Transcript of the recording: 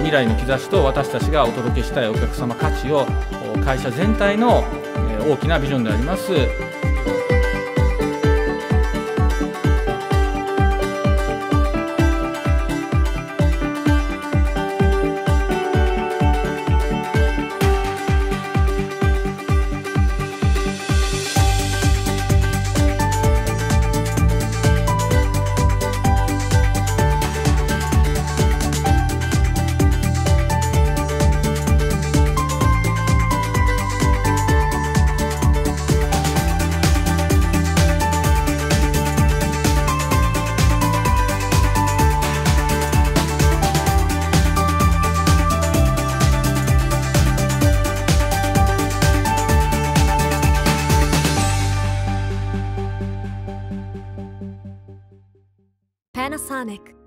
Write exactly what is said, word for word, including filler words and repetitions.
未来の兆しと私たちがお届けしたいお客様価値を会社全体の大きなビジョンであります。 Panasonic